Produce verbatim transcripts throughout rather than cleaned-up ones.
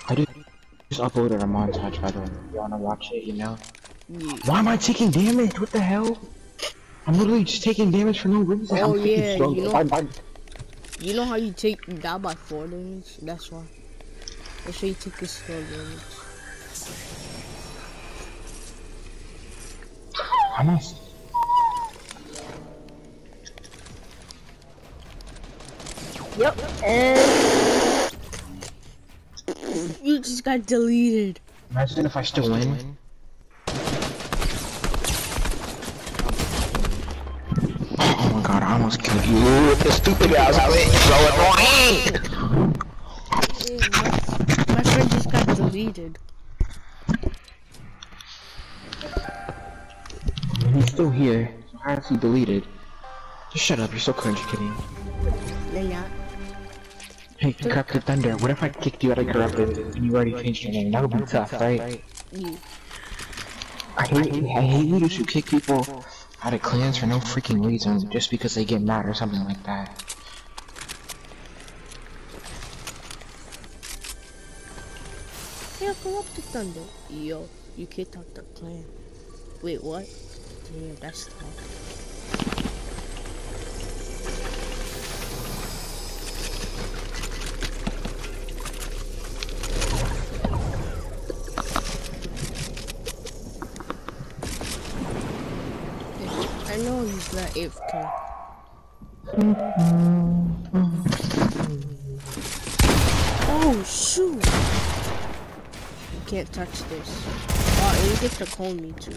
I just uploaded a montage, by the way. You wanna watch it, you know? Yeah. Why am I taking damage? What the hell? I'm literally just taking damage for no reason. Oh I'm yeah, strong. you know, I, I, you know how you take you die by four damage? That's why. That's why you take this slow damage. I'm not. Yep, and You just got deleted. Imagine if I still win. Oh my god, I almost killed you with this stupid ass. I was so annoying. Yeah, my, my friend just got deleted. He's still here. So how is he deleted? Just shut up. You're so cringe, kidding. They're not. Hey, Corrupted Thunder, what if I kicked you out of Corrupted and you already changed your name? That would be tough, right? Yeah. I hate, I hate leaders who kick people out of clans for no freaking reason, just because they get mad or something like that. Yeah, Corrupted Thunder. Yo, you kicked out the clan. Wait, what? Damn, that's tough. I know he's not A F K. Oh shoot! You can't touch this. Oh, and you get to call me too.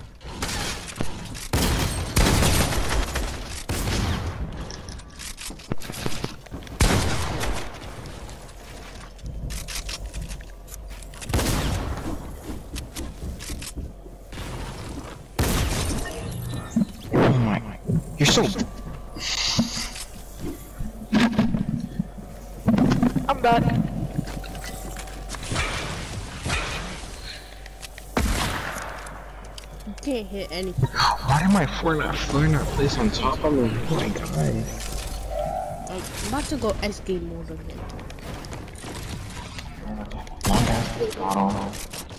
Oh my, you're so... I'm done. You can't hit anything. Why did my four not, four not place on top of me? Oh my god. I'm about to go S game mode again. Long ass bottle.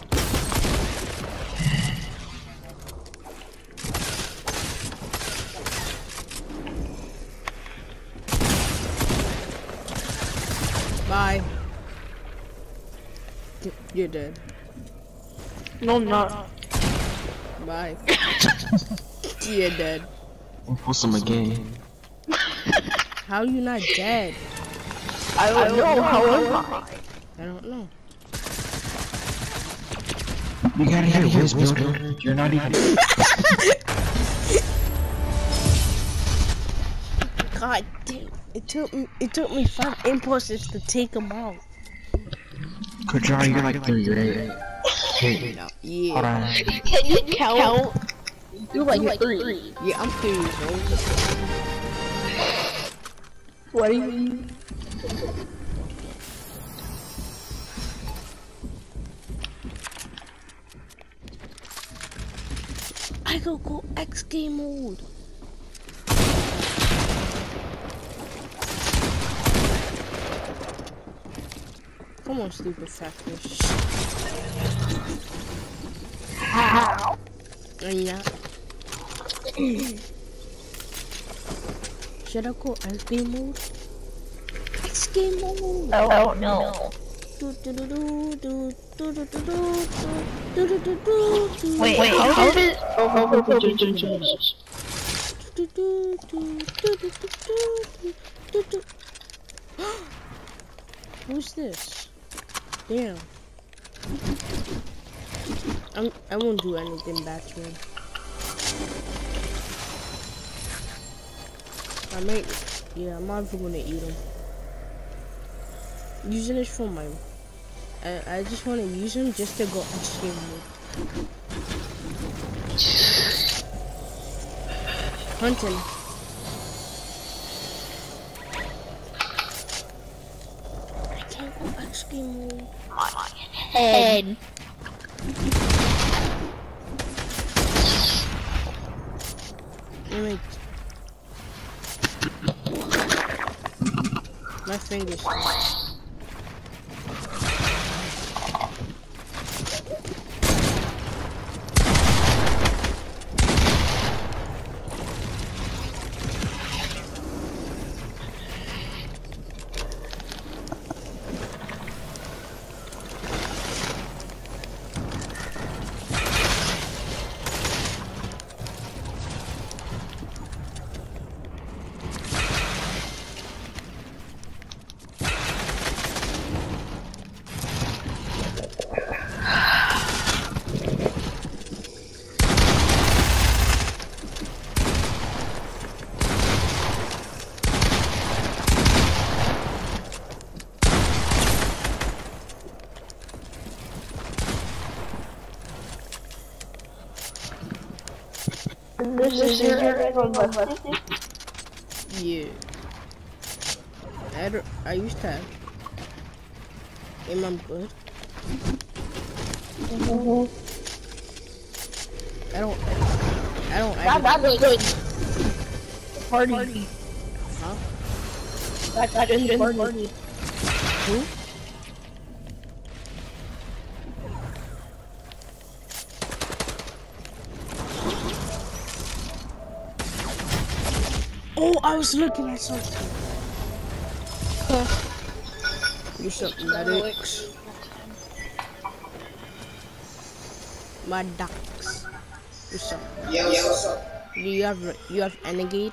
Bye. You're dead. No, I'm not. Bye. You're dead. I'll post them again. How are you not dead? I don't know. How am I? I don't know. You gotta hit Wiz Builder. You're not even... God damn. It took me it took me five impulses to take him out. Kajara, you're like three, right? Hey, Yeah. hold on. Can you count? You're like, like three. three. Yeah, I'm three years old. What do you mean? I go go X game mode. Come on, stupid fat fish. How? And yeah. Should I go X game mode? X game mode. Oh, no. Wait, wait, how did... Oh, how did... Who's this? Damn. I'm, I won't do anything bad to him. I might, yeah, I'm not even gonna eat him. Using this for my, I, I just want to use him just to go extreme mode. Hunting. I can't go extreme mode. Head. Wait. My fingers. This is your everyone left. Yeah. I, don't, I used to have. Am I good? Mm-hmm. I don't. I don't. That, that was good. Party. Party. Huh? That, that is party. party. Who? Oh, I was looking at something. Huh. You something medics. My ducks. What's up? Yeah, yeah, what's up? Do you have you have Renegade?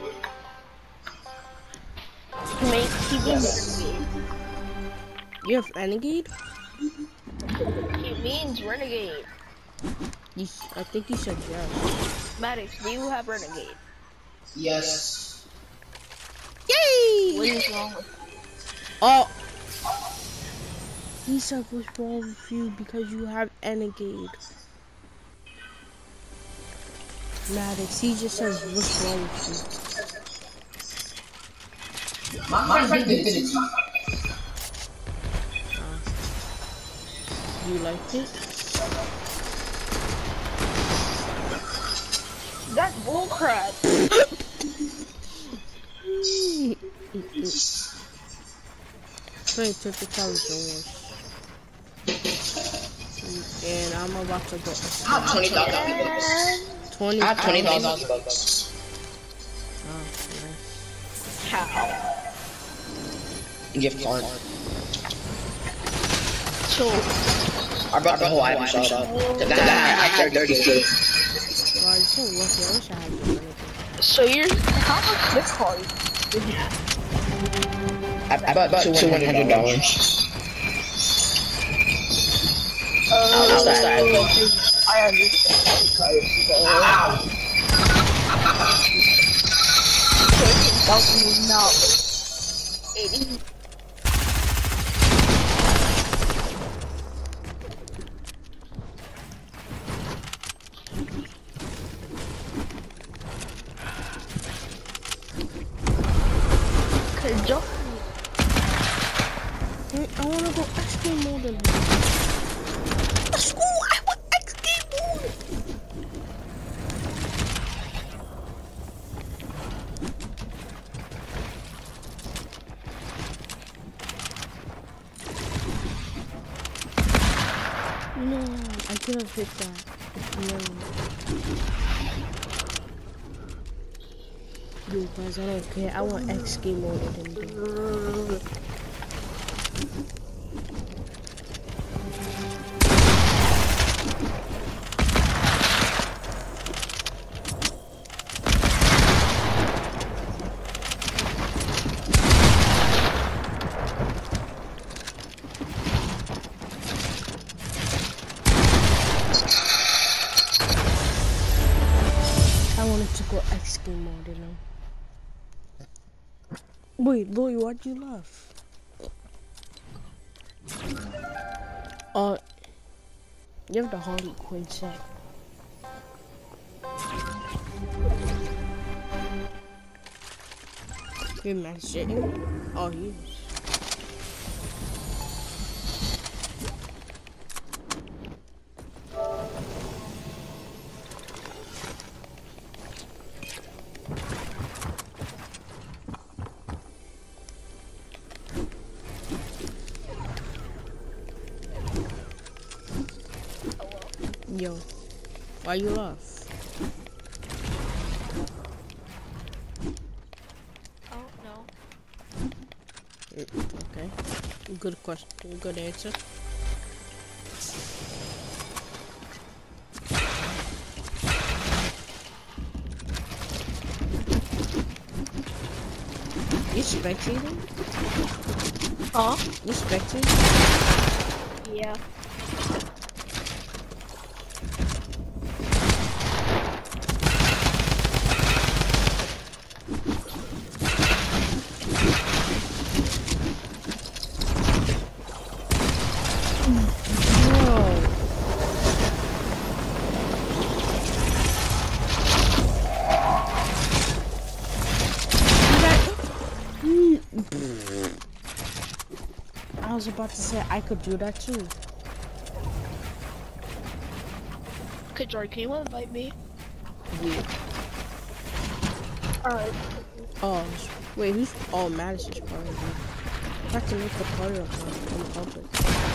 Make he means You have Renegade? He means renegade. You, I think you said yes. Maddox, do you have renegade? Yes. Yay! What is wrong with Oh. He said what's wrong with you because you have Renegade. Maddox, he just says what's wrong with you. My, my friend did it. Uh, you like it? That's bullcrap. Play Triple Challenge Wars. And I'm about to go. I have twenty thousand bucks. twenty I have twenty thousand bucks. Oh, nice. How? Gift card. So, I brought the whole item shop. That, that, I had thirty-two. Wow, you're so lucky. I wish I had your money. so you're how much gift card did you have? I, I bought two hundred dollars. Uh, I understand. I understand. Thirteen thousand dollars. Eighty. Could you? Wait, I wanna go X game mode in here. Let's go! I want X game mode! No, I could have hit that. No. Yo, guys, I don't care. I want X game mode in there. I wanted to go X game mode, you know. Wait, Louie, why'd you laugh? Uh, you have the Harley Quinn set. You're mad shitting? Oh, he is. Yo, why you laugh? Oh no. Okay, good question, good answer. You spectating? Huh? You spectating? Yeah. Bro. I was about to say I could do that too. Okay, Jory, can you invite me? Yeah. Alright. Oh, wait, who's? Oh, Madison's part of it. I have to make the party up in public.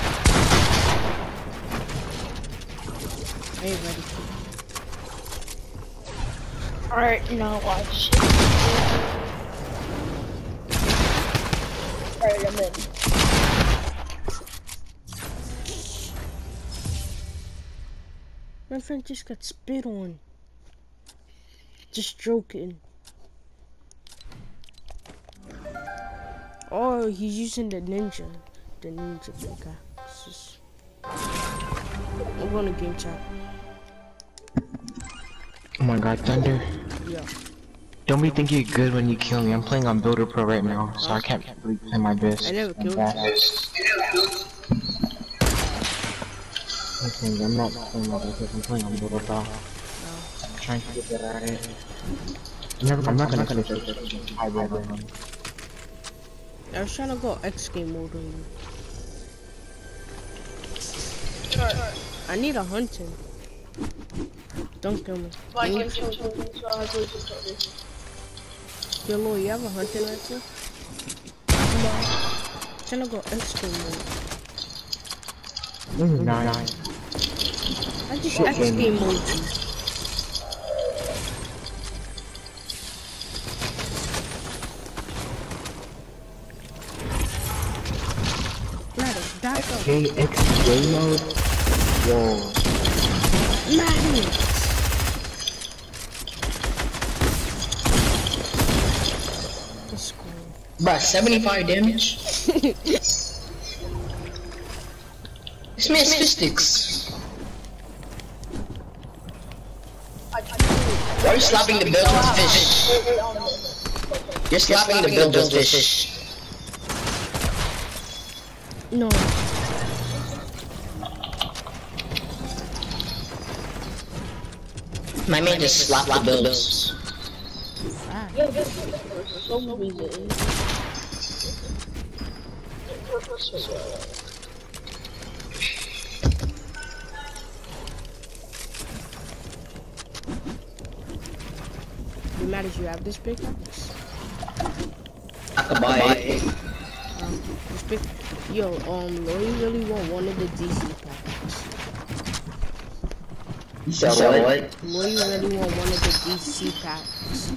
I ain't ready to. Alright, now watch. Alright, I'm in. My friend just got spit on. Just joking. Oh, he's using the ninja. The ninja pickaxe. I'm going to game chat. Oh my god, Thunder. Yeah. Don't be think you're good when you kill me. I'm playing on Builder Pro right now, so I can't really play my best. I never killed you. you. Listen, I'm not playing my best. I'm playing on Builder Pro. I'm trying to get better at it. I'm, never, I'm not gonna finish it. I will. I was trying to go X game mode on you. I need a hunting. Don't kill me. Like, you so I have Yo, Lord, you have a hunting rifle? No. I'm trying to go X game mode. This is nine. I just X game mode you. Back up. Okay, X game mode? Whoa. Madness! Let's go. Bruh, seventy-five damage? This man's fistics. Why are you slapping the builder's fish? You're slapping the builder's fish. No. My man just slapped the builders. Ah. You mad as you have this pickaxe? I could buy it. Um, this pick. Yo, um, Lori really want one of the D C packs. You said what? Lori really want one of the D C packs.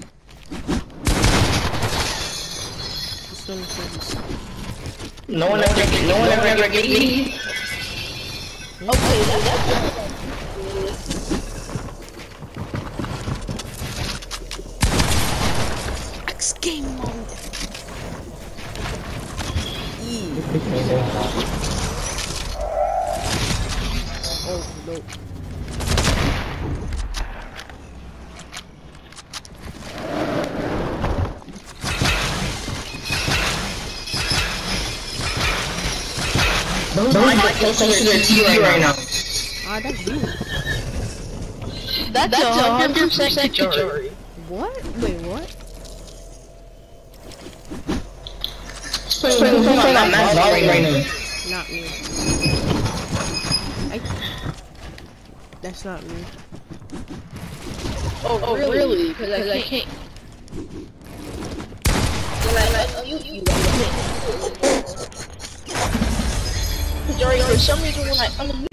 This one is thirty-six. No one ever, no one ever ever get me. Okay, that's X game mode. Oh no. Don't mind get closer to their T V right now. Ah, that's you. That's a hundred percent Jory. What? Wait, what? Playing on Max Volley right now. Not me. I... That's not me. Oh, oh really? Because I, I can't. Like, you, you, you, Jory, for some reason when I